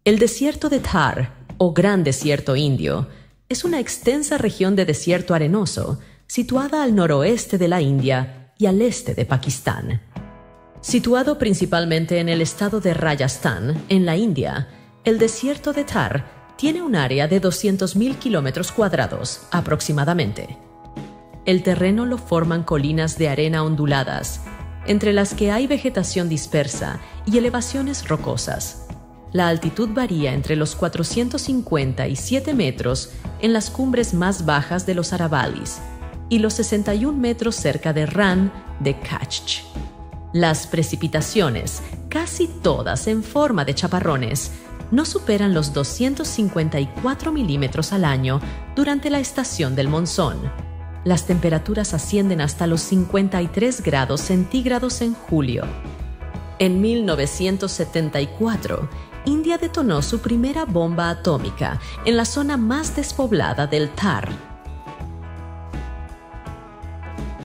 El desierto de Thar, o Gran Desierto Indio, es una extensa región de desierto arenoso situada al noroeste de la India y al este de Pakistán. Situado principalmente en el estado de Rajasthan, en la India, el desierto de Thar tiene un área de 200.000 kilómetros cuadrados aproximadamente. El terreno lo forman colinas de arena onduladas, entre las que hay vegetación dispersa y elevaciones rocosas. La altitud varía entre los 457 metros en las cumbres más bajas de los Aravallis y los 61 metros cerca de Rann de Kachch. Las precipitaciones, casi todas en forma de chaparrones, no superan los 254 milímetros al año durante la estación del monzón. Las temperaturas ascienden hasta los 53 grados centígrados en julio. En 1974, India detonó su primera bomba atómica en la zona más despoblada del Thar.